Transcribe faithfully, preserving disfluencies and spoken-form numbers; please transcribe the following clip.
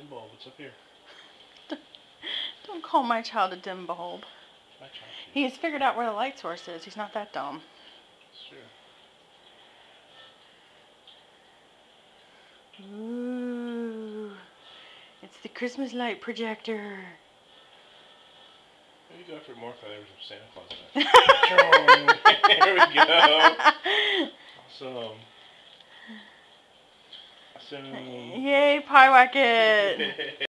dim bulb. What's up here? Don't call my child a dim bulb. My child. He has figured out where the light source is. He's not that dumb. Sure. Ooh. It's the Christmas light projector. Maybe go after more there was some Santa Claus in it. There we go. Awesome. Awesome. Yay, pie wacket.